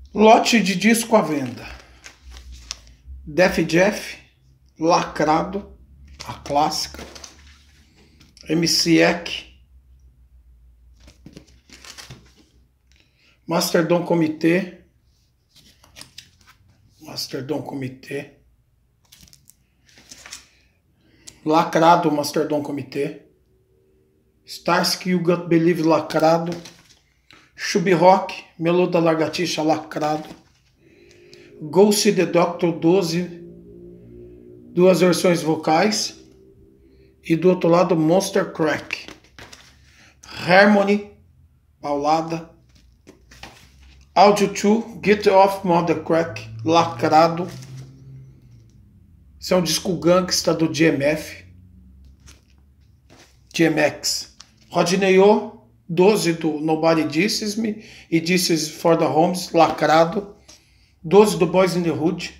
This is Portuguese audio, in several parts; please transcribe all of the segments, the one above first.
Lote de disco à venda. Def Jeff, Lacrado, a clássica. MC Ek, Masterdom Comitê, Lacrado, Masterdom Comitê, Starsky You Got Believe, lacrado, Chubby Rock, Melô da Lagartixa, lacrado, Go See The Doctor 12, duas versões vocais, e do outro lado Monster Crack, Harmony, paulada, Audio 2, Get Off Mother Crack, lacrado. Esse é um disco gangsta do DMX. Rodney O, 12 do Nobody Disses Me e Disses for the Homes, lacrado. 12 do Boys in the Hood,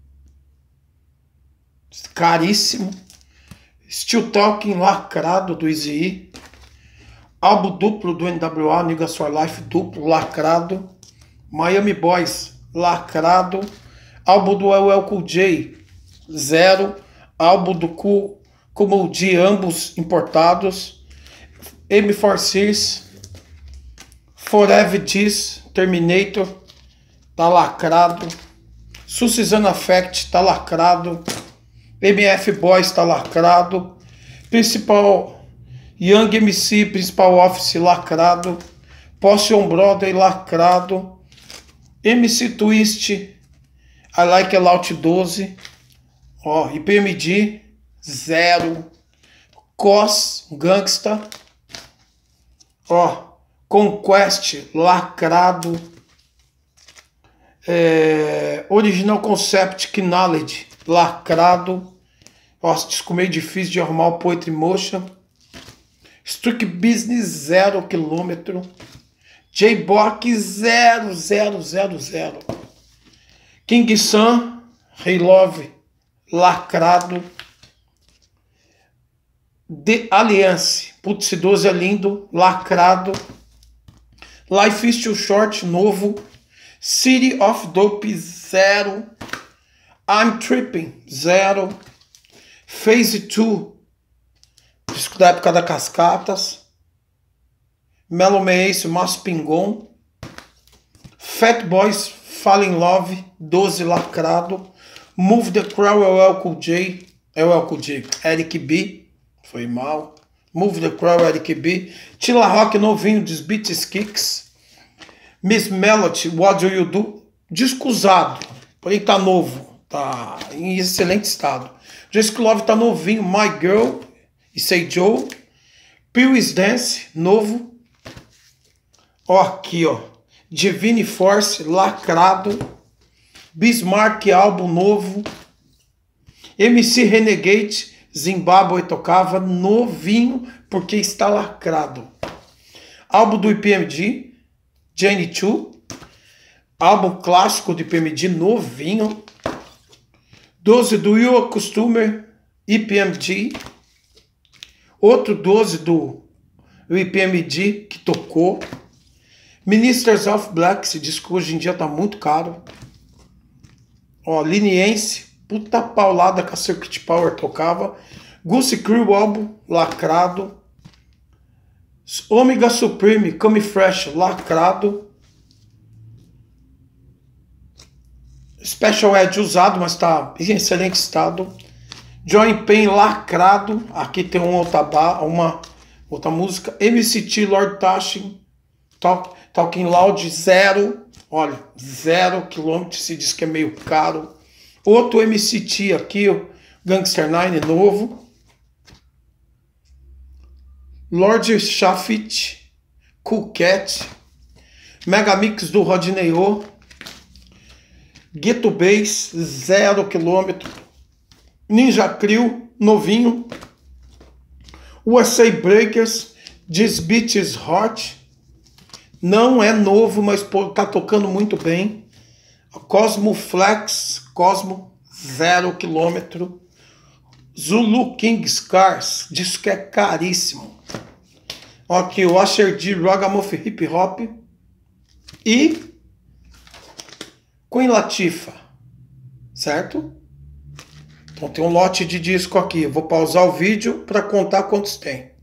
caríssimo. Still Talking, lacrado, do Eazy-E. Álbum duplo do NWA, Niggas for Life, duplo, lacrado. Miami Boys, lacrado. Álbum do LL Cool J, 0. Álbum do Kool D, ambos importados. M4Cs, Forever This, Terminator, tá lacrado. Suzanne Effect, tá lacrado. MF Boys, tá lacrado. Principal Young MC, Principal Office, lacrado. Potion Brother, lacrado. MC Twist, I Like a Lot 12. Ó, IPMD, 0. Cos, Gangsta. Ó, Conquest, lacrado. Original Concept, Knowledge, lacrado. Ó, disco meio difícil de arrumar, o Poetry Motion. Struck Business, 0 km. J-Bock, 0. King Sun, Hey Love, lacrado. The Alliance, putz, 12 é lindo, lacrado. Life is Too Short, novo. City of Dope, 0. I'm Tripping, 0. Phase 2, disco da época da Cascatas. Mellow Mace, Mas Pingon. Fat Boys, Fall in Love, 12, lacrado. Move the Crowd, LL Cool J, Eric B, foi mal. Move the Crowd, Eric B. Tila Rock, novinho, dos Beats Kicks. Miss Melody, What Do You Do, disco usado, porém tá novo, tá em excelente estado. Jessica Love tá novinho, My Girl e Say Joe. Pee-wee's Dance, novo. Ó, aqui, ó, Divine Force, lacrado. Bismarck, álbum novo. MC Renegade, Zimbabwe tocava, novinho, porque está lacrado. Álbum do IPMD, Jane 2. Álbum clássico do IPMD, novinho. 12 do You a Customer, IPMD. Outro 12 do IPMD que tocou. Ministers of Black, esse disco hoje em dia tá muito caro. Ó, Liniense, puta paulada que a Circuit Power tocava. Goose Crew, álbum, lacrado. Omega Supreme, Come Fresh, lacrado. Special Ed usado, mas tá em excelente estado. Join Pain, lacrado. Aqui tem uma outra música. MCT, Lord Tashin, Talking Loud, 0. Olha, 0 km, se diz que é meio caro. Outro MCT aqui, o Gangster 9, novo. Lord Shafit, Cool Cat. Megamix do Rodney O. Ghetto Bass, 0 km. Ninja Crew, novinho. USA Breakers, This Beat is Hot. Não é novo, mas tá tocando muito bem. Cosmo Flex, 0 km. Zulu King Scars, disco que é caríssimo. Aqui o Asher D, Ragamuffin Hip Hop. E Queen Latifah, certo? Então tem um lote de disco aqui. Eu vou pausar o vídeo para contar quantos tem.